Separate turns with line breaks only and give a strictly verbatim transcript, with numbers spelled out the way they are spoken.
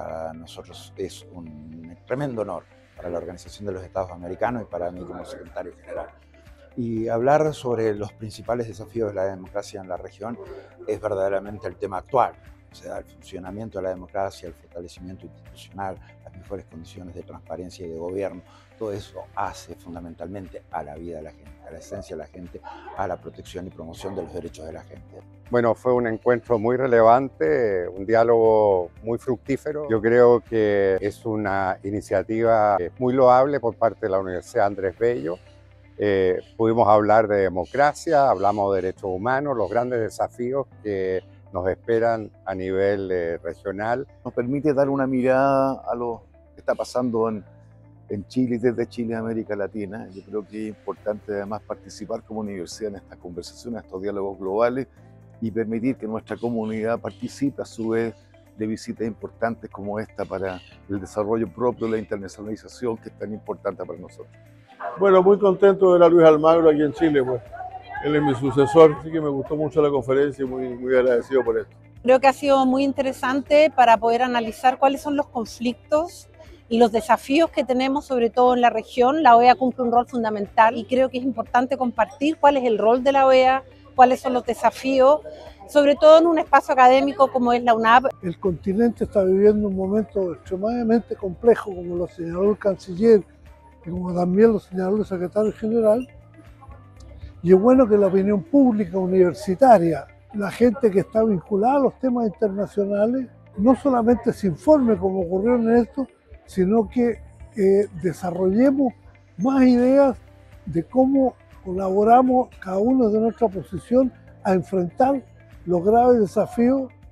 para nosotros es un tremendo honor para la Organización de los Estados Americanos y para mí como secretario general. Y hablar sobre los principales desafíos de la democracia en la región es verdaderamente el tema actual. O sea, el funcionamiento de la democracia, el fortalecimiento institucional, las mejores condiciones de transparencia y de gobierno, todo eso hace fundamentalmente a la vida de la gente, a la esencia de la gente, a la protección y promoción de los derechos de la gente.
Bueno, fue un encuentro muy relevante, un diálogo muy fructífero. Yo creo que es una iniciativa muy loable por parte de la Universidad Andrés Bello. Eh, pudimos hablar de democracia, hablamos de derechos humanos, los grandes desafíos que nos esperan a nivel eh, regional.
Nos permite dar una mirada a lo que está pasando en, en Chile y desde Chile a América Latina. Yo creo que es importante además participar como universidad en estas conversaciones, estos diálogos globales y permitir que nuestra comunidad participe a su vez de visitas importantes como esta para el desarrollo propio, la internacionalización que es tan importante para nosotros.
Bueno, muy contento de ver a Luis Almagro aquí en Chile, pues. Él es mi sucesor, así que me gustó mucho la conferencia y muy, muy agradecido por esto.
Creo que ha sido muy interesante para poder analizar cuáles son los conflictos y los desafíos que tenemos, sobre todo en la región. La O E A cumple un rol fundamental y creo que es importante compartir cuál es el rol de la O E A, cuáles son los desafíos, sobre todo en un espacio académico como es la UNAP.
El continente está viviendo un momento extremadamente complejo, como lo señaló el canciller y como también lo señaló el secretario general. Y es bueno que la opinión pública universitaria, la gente que está vinculada a los temas internacionales, no solamente se informe como ocurrió en esto, sino que eh, desarrollemos más ideas de cómo colaboramos cada uno de nuestra posición a enfrentar los graves desafíos